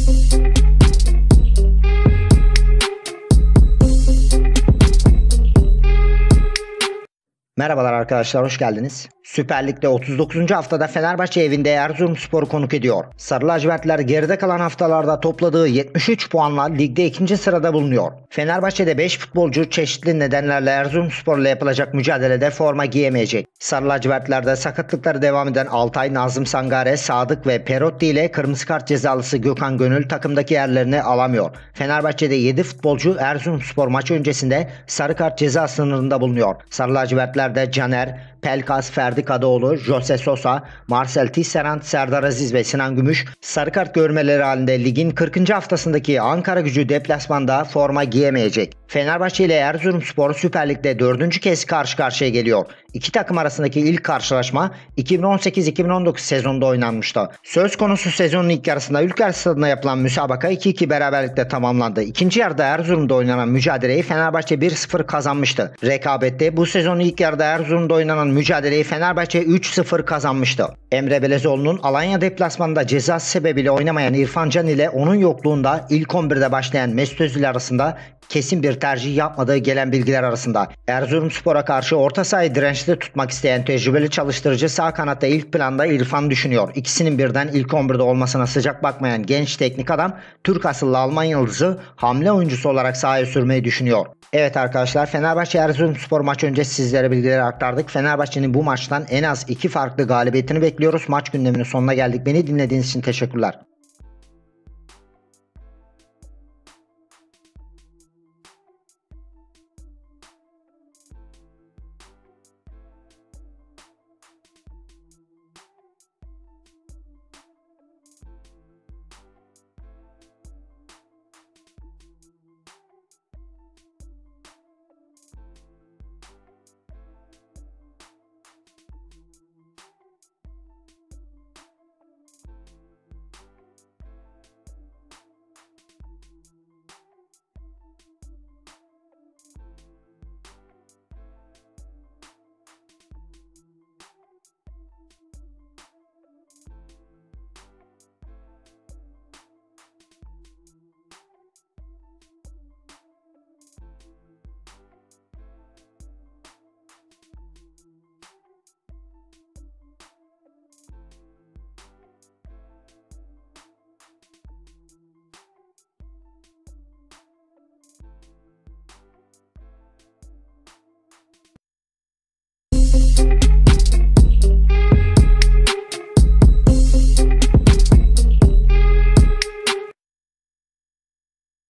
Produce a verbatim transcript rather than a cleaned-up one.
Merhabalar arkadaşlar, hoş geldiniz. Süper Lig'de otuz dokuzuncu haftada Fenerbahçe evinde Erzurumspor'u konuk ediyor. Sarı lacivertler geride kalan haftalarda topladığı yetmiş üç puanla ligde ikinci sırada bulunuyor. Fenerbahçe'de beş futbolcu çeşitli nedenlerle Erzurumspor'la yapılacak mücadelede forma giyemeyecek. Sarı lacivertlerde sakatlıkları devam eden Altay, Nazım Sangare, Sadık ve Perotti ile kırmızı kart cezalısı Gökhan Gönül takımdaki yerlerini alamıyor. Fenerbahçe'de yedi futbolcu Erzurumspor maçı öncesinde sarı kart ceza sınırında bulunuyor. Sarı lacivertlerde Caner, Pelkas, Ferdi Kadıoğlu, Jose Sosa, Marcel Tisserand, Serdar Aziz ve Sinan Gümüş sarı kart görmeleri halinde ligin kırkıncı haftasındaki Ankaragücü deplasmanda forma giyemeyecek. Fenerbahçe ile Erzurumspor Süper Lig'de dördüncü kez karşı karşıya geliyor. İki takım arasındaki ilk karşılaşma iki bin on sekiz iki bin on dokuz sezonunda oynanmıştı. Söz konusu sezonun ilk yarısında Ülker Stadı'nda yapılan müsabaka iki iki beraberlikle tamamlandı. İkinci yarıda Erzurum'da oynanan mücadeleyi Fenerbahçe bir sıfır kazanmıştı. Rekabette bu sezonun ilk yarıda Erzurum'da oynanan mücadeleyi Fenerbahçe üç sıfır kazanmıştı. Emre Belezoğlu'nun Alanya deplasmanında cezası sebebiyle oynamayan İrfan Can ile onun yokluğunda ilk on birde başlayan Mesut Özil arasında kesin bir tercih yapmadığı gelen bilgiler arasında. Erzurumspor'a karşı orta sahayı dirençli tutmak isteyen tecrübeli çalıştırıcı sağ kanatta ilk planda İrfan düşünüyor. İkisinin birden ilk on birde olmasına sıcak bakmayan genç teknik adam Türk asıllı Alman yıldızı hamle oyuncusu olarak sahaya sürmeyi düşünüyor. Evet arkadaşlar, Fenerbahçe Erzurumspor maç öncesi sizlere bilgileri aktardık. Fenerbahçe'nin bu maçtan en az iki farklı galibiyetini bekliyoruz. Maç gündeminin sonuna geldik. Beni dinlediğiniz için teşekkürler.